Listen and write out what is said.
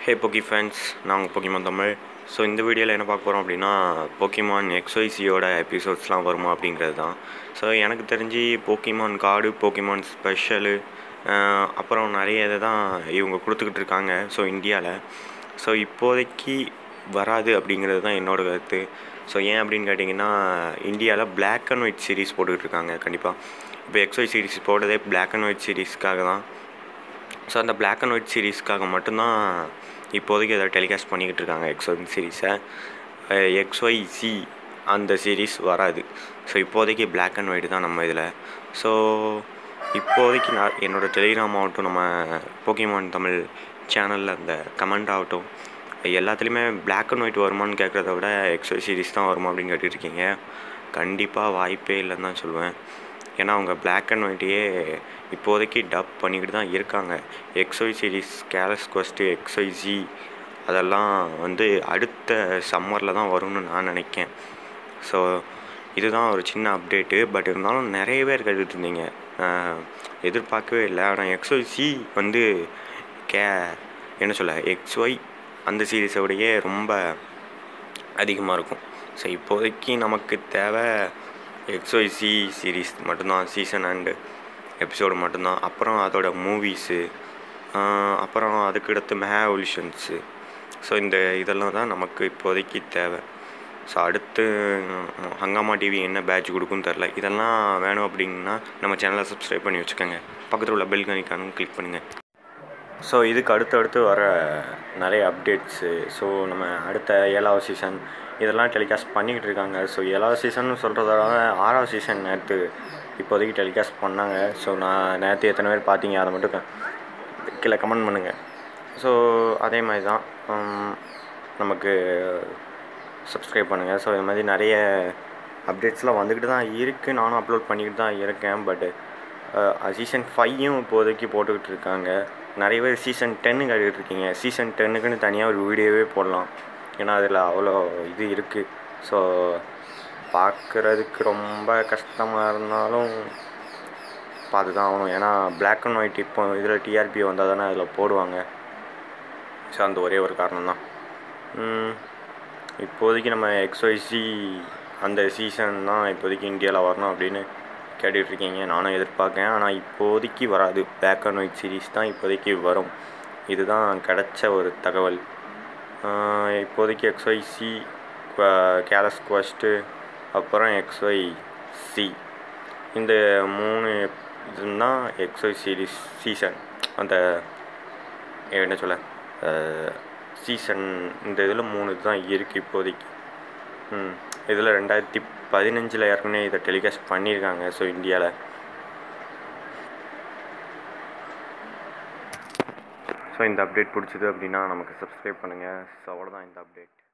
ஹே போக்கி ஃபேன்ஸ், நான் உங்கள் போக்கிமான் தமிழ். ஸோ இந்த வீடியோவில் என்ன பார்க்க போகிறோம் அப்படின்னா, போக்கிமான் XYZயோட எபிசோட்ஸ்லாம் வருமா அப்படிங்கிறது தான். ஸோ எனக்கு தெரிஞ்சு போக்கிமான் கார்டு, போக்கிமான் ஸ்பெஷலு, அப்புறம் நிறைய இதை தான் இவங்க கொடுத்துக்கிட்டு இருக்காங்க ஸோ இந்தியாவில். ஸோ இப்போதைக்கு வராது அப்படிங்கிறது தான் என்னோடய கருத்து. ஸோ ஏன் அப்படின்னு கேட்டிங்கன்னா, இந்தியாவில் பிளாக் அண்ட் ஒயிட் சீரிஸ் போட்டுக்கிட்டு இருக்காங்க கண்டிப்பாக. இப்போ XY சீரிஸ் போட்டதே பிளாக் அண்ட் ஒயிட் சீரிஸ்க்காக தான். ஸோ அந்த பிளாக் அண்ட் ஒயிட் சீரீஸ்க்காக மட்டும்தான் இப்போதைக்கு அதை டெலிகாஸ்ட் பண்ணிக்கிட்டு இருக்காங்க XY சீரீஸை. XYZ அந்த சீரீஸ் வராது. ஸோ இப்போதைக்கு பிளாக் அண்ட் ஒயிட் தான் நம்ம இதில். ஸோ இப்போதைக்கு நான் என்னோடய டெலிகிராம் ஆகட்டும், நம்ம போக்கிமான் தமிழ் சேனலில் அந்த கமெண்ட் ஆகட்டும், எல்லாத்துலேயுமே பிளாக் அண்ட் ஒயிட் வருமானு கேட்குறத விட XY சீரீஸ் தான் வருமா அப்படின்னு கேட்டுட்ருக்கீங்க. கண்டிப்பாக வாய்ப்பே இல்லைன்னு தான் சொல்லுவேன். ஏன்னா அவங்க பிளாக் அண்ட் ஒயிட்டையே இப்போதைக்கு டப் பண்ணிக்கிட்டு தான் இருக்காங்க. XY சீரீஸ், கேலஸ் குவெஸ்ட்டு, XYZ அதெல்லாம் அடுத்த சம்மரில் தான் வரும்னு நான் நினைக்கேன். ஸோ இதுதான் ஒரு சின்ன அப்டேட்டு. பட் இருந்தாலும் நிறைய பேர் கேட்டுட்டு இருந்தீங்க, எதிர்பார்க்கவே இல்லை. ஆனால் XYZ என்ன சொல்ல, XY அந்த சீரீஸை விடையே ரொம்ப அதிகமாக இருக்கும். ஸோ இப்போதைக்கு நமக்கு தேவை XYZ சீரீஸ் மட்டும்தான், சீசன் அண்டு எபிசோடு மட்டும்தான். அப்புறம் அதோட மூவிஸு, அப்புறம் அதுக்கடுத்து மெகா எவல்யூஷன்ஸு. ஸோ இதெல்லாம் தான் நமக்கு இப்போதைக்கு தேவை. ஸோ அடுத்து ஹங்காமா டிவி என்ன பேட்ச் கொடுக்குன்னு தெரில. இதெல்லாம் வேணும் அப்படின்னா நம்ம சேனலை சப்ஸ்கிரைப் பண்ணி வச்சுக்கோங்க. பக்கத்தில் உள்ள பெல் ஐகானும் கிளிக் பண்ணுங்கள். ஸோ இதுக்கு அடுத்து வர நிறைய அப்டேட்ஸு. ஸோ நம்ம அடுத்த 7வது சீசன் இதெல்லாம் டெலிகாஸ்ட் பண்ணிக்கிட்டு இருக்காங்க. ஸோ 7வது சீசன் சொல்கிறதால 6வது சீசன் நேற்று இப்போதைக்கு டெலிகாஸ்ட் பண்ணாங்க. ஸோ நான் நேற்று எத்தனை பேர் பார்த்தீங்க அதை மட்டும் கீழே கமெண்ட் பண்ணுங்கள். ஸோ அதே மாதிரி தான் நமக்கு சப்ஸ்கிரைப் பண்ணுங்கள். ஸோ இது மாதிரி நிறைய அப்டேட்ஸ்லாம் வந்துக்கிட்டு தான் இருக்குது. நானும் அப்லோட் பண்ணிக்கிட்டு தான் இருக்கேன். பட்டு சீசன் 5யும் இப்போதைக்கு போட்டுக்கிட்டு இருக்காங்க. நிறைய பேர் சீசன் 10 கேட்டுட்ருக்கீங்க. சீசன் 10க்குன்னு தனியாக ஒரு வீடியோவே போடலாம். ஏன்னா அதில் அவ்வளோ இது இருக்குது. ஸோ பார்க்குறதுக்கு ரொம்ப கஷ்டமாக இருந்தாலும் பார்த்து தான் ஆகணும். ஏன்னா பிளாக் அண்ட் ஒயிட் இப்போ இதில் டிஆர்பி வந்தால் தானே அதில் போடுவாங்க. ஸோ அந்த ஒரே ஒரு காரணம் தான். இப்போதைக்கு நம்ம XYZ அந்த சீசன் தான் இப்போதைக்கு இந்தியாவில் வரணும் அப்படின்னு கேட்டுட்ருக்கீங்க. நானும் எதிர்பார்க்கேன். ஆனால் இப்போதைக்கு வராது. பிளாக் அண்ட் ஒயிட் சீரீஸ் தான் இப்போதைக்கு வரும். இதுதான் கிடைச்ச ஒரு தகவல். இப்போதைக்கு XYZ, கேலஸ் குவெஸ்ட்டு, அப்புறம் XYZ இந்த 3 இதுதான் XY சீரீஸ் சீசன். அந்த என்ன சொல்ல, சீசன் இந்த இதில் 3 தான் இருக்குது இப்போதைக்கு. இதில் 2015 ஏற்கனவே இதை டெலிகாஸ்ட் பண்ணியிருக்காங்க. ஸோ இந்தியாவில். ஸோ இந்த அப்டேட் பிடிச்சிது அப்படின்னா நமக்கு சப்ஸ்கிரைப் பண்ணுங்கள். ஸோ அவ்வளோதான் இந்த அப்டேட்.